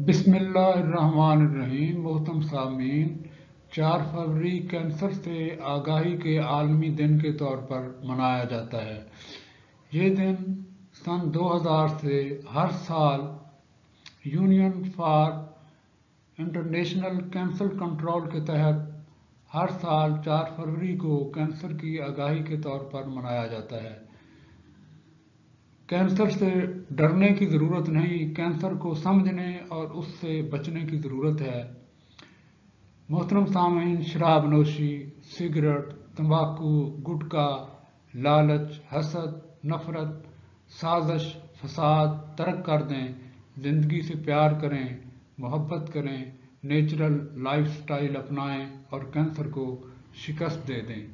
بسم اللہ الرحمن الرحیم۔ محترم سامعین، 4 فروری کینسر سے آگاہی کے عالمی دن کے طور پر منایا جاتا ہے۔ یہ دن سن 2000 سے ہر سال Union for International Cancer Control کے تحت ہر سال 4 فروری کو کینسر کی آگاہی کے طور پر منایا جاتا ہے۔ کینسر سے ڈرنے کی ضرورت نہیں، کینسر کو سمجھنے اور اس سے بچنے کی ضرورت ہے۔ محترم سامعین، شراب نوشی، سگریٹ، تمباکو، گٹکا، لالچ، حسد، نفرت، سازش، فساد ترک کر دیں، زندگی سے پیار کریں، محبت کریں، نیچرل لائف سٹائل اپنائیں اور کینسر کو شکست دے دیں۔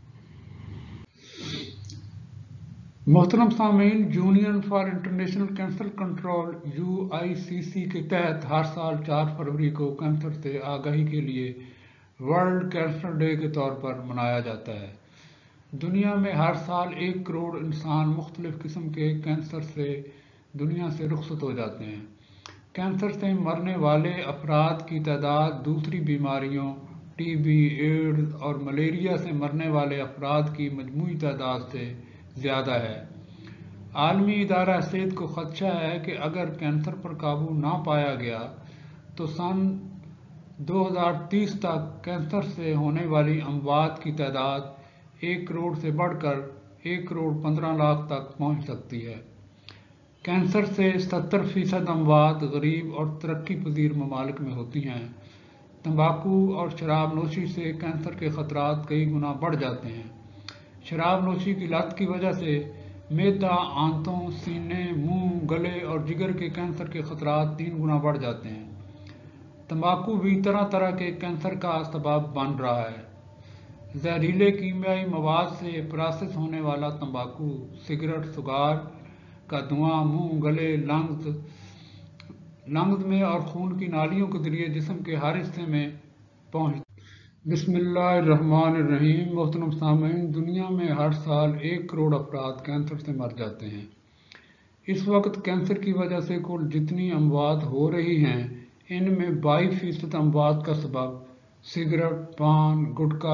محترم سامعین، Union for International Cancer Control UICC کے تحت ہر سال 4 فروری کو کینسر سے آگاہی کے لیے ورلڈ کینسر ڈے کے طور پر منایا جاتا ہے۔ دنیا میں ہر سال 1 کروڑ انسان مختلف قسم کے کینسر سے دنیا سے رخصت ہو جاتے ہیں۔ کینسر سے مرنے والے افراد کی تعداد دوسری بیماریوں TB، ایڈز اور ملیریا سے مرنے والے افراد کی مجموعی تعداد سے زیادہ ہے۔ عالمی ادارہ صحت کو خدشہ ہے کہ اگر کینسر پر قابو نہ پایا گیا تو سن 2030 تک کینسر سے ہونے والی اموات کی تعداد 1 کروڑ سے بڑھ کر 1 کروڑ 15 لاکھ تک پہنچ سکتی ہے۔ کینسر سے 70% اموات غریب اور ترقی پذیر ممالک میں ہوتی ہیں۔ تمباکو اور شراب نوشی سے کینسر کے خطرات کئی گنا بڑھ جاتے ہیں۔ شراب نوشی کی لت کی وجہ سے معدہ، آنتوں، سینے، منہ، گلے اور جگر کے کینسر کے خطرات 3 گنا بڑھ جاتے ہیں۔ تمباکو بھی طرح طرح کے کینسر کا سبب بن رہا ہے۔ زہریلے کیمیائی مواد سے پراسس ہونے والا تمباکو، سگریٹ، سگار کا دھواں منہ، گلے، لنگز میں اور خون کی نالیوں کے ذریعے جسم کے ہر حصے میں پہنچتا ہے۔ بسم اللہ الرحمن الرحیم۔ محترم سامعین، دنیا میں ہر سال 1 کروڑ افراد کینسر سے مر جاتے ہیں۔ اس وقت کینسر کی وجہ سے کل جتنی اموات ہو رہی ہیں ان میں 22% اموات کا سبب سگریٹ، پان،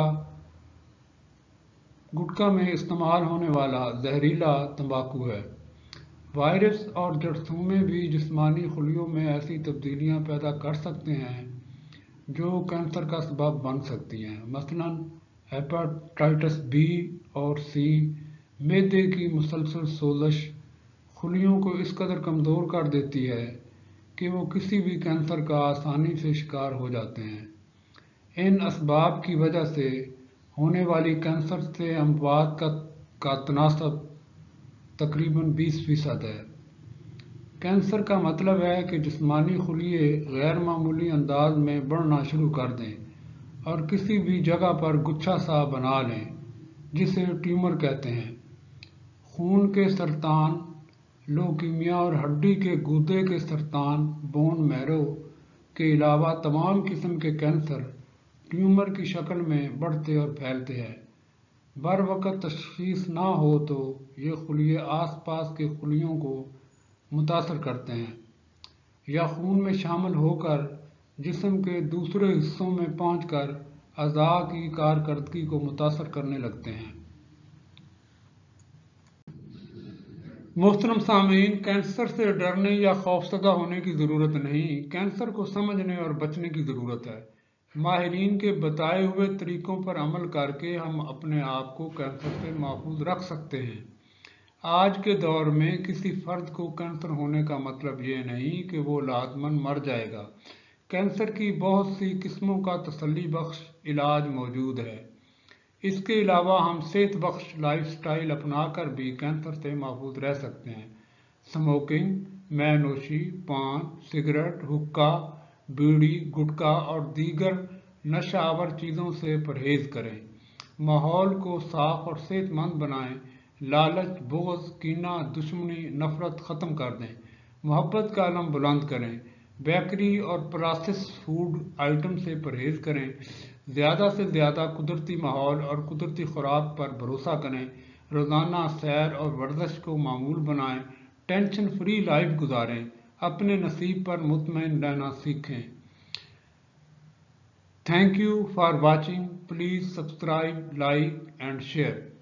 گٹکا میں استعمال ہونے والا زہریلا تمباکو ہے۔ وائرس اور جراثیم بھی جسمانی خلیوں میں ایسی تبدیلیاں پیدا کر سکتے ہیں جو کینسر کا سبب بن سکتی ہیں، مثلاً ہیپاٹائٹس B اور C۔ معدے کی مسلسل سوزش خلیوں کو اس قدر کمزور کر دیتی ہے کہ وہ کسی بھی کینسر کا آسانی سے شکار ہو جاتے ہیں۔ ان اسباب کی وجہ سے ہونے والی کینسر سے اموات کا تناسب تقریباً 20% ہے۔ کینسر کا مطلب ہے کہ جسمانی خلیے غیر معمولی انداز میں بڑھنا شروع کر دیں اور کسی بھی جگہ پر گچھا سا بنا لیں جسے ٹیومر کہتے ہیں۔ خون کے سرطان، لوکیمیا اور ہڈی کے گردے کے سرطان، بون میرو کے علاوہ تمام قسم کے کینسر ٹیومر کی شکل میں بڑھتے اور پھیلتے ہیں۔ بروقت تشخیص نہ ہو تو یہ خلیے آس پاس کے خلیوں کو متاثر کرتے ہیں یا خون میں شامل ہو کر جسم کے دوسرے حصوں میں پہنچ کر اعضاء کی کارکردگی کو متاثر کرنے لگتے ہیں۔ محترم سامعین، کینسر سے ڈرنے یا خوفزدہ ہونے کی ضرورت نہیں، کینسر کو سمجھنے اور بچنے کی ضرورت ہے۔ ماہرین کے بتائے ہوئے طریقوں پر عمل کر کے ہم اپنے آپ کو کینسر سے محفوظ رکھ سکتے ہیں۔ آج کے دور میں کسی فرد کو کینسر ہونے کا مطلب یہ نہیں کہ وہ لازماً مر جائے گا۔ کینسر کی بہت سی قسموں کا تسلی بخش علاج موجود ہے۔ اس کے علاوہ ہم صحت بخش لائف سٹائل اپنا کر بھی کینسر سے محفوظ رہ سکتے ہیں۔ سموکنگ، مے نوشی، پان، سگریٹ، حقہ، بیڑی، گٹکا اور دیگر نشہ آور چیزوں سے پرہیز کریں۔ ماحول کو صاف اور صحت مند بنائیں۔ لالچ، بغض، کینہ، دشمنی، نفرت ختم کر دیں۔ محبت کا علم بلند کریں۔ بیکری اور پراسس فوڈ آئٹم سے پرہیز کریں۔ زیادہ سے زیادہ قدرتی ماحول اور قدرتی خوراک پر بھروسہ کریں۔ روزانہ سیر اور ورزش کو معمول بنائیں۔ ٹینشن فری لائف گزاریں۔ اپنے نصیب پر مطمئن رہنا سیکھیں۔ Thank you for watching. Please subscribe, like and share.